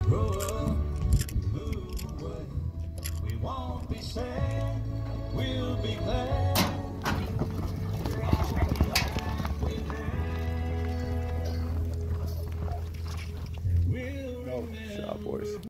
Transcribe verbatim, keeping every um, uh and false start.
Grow up, move away. We won't be sad, we'll be glad. No, shot, boys.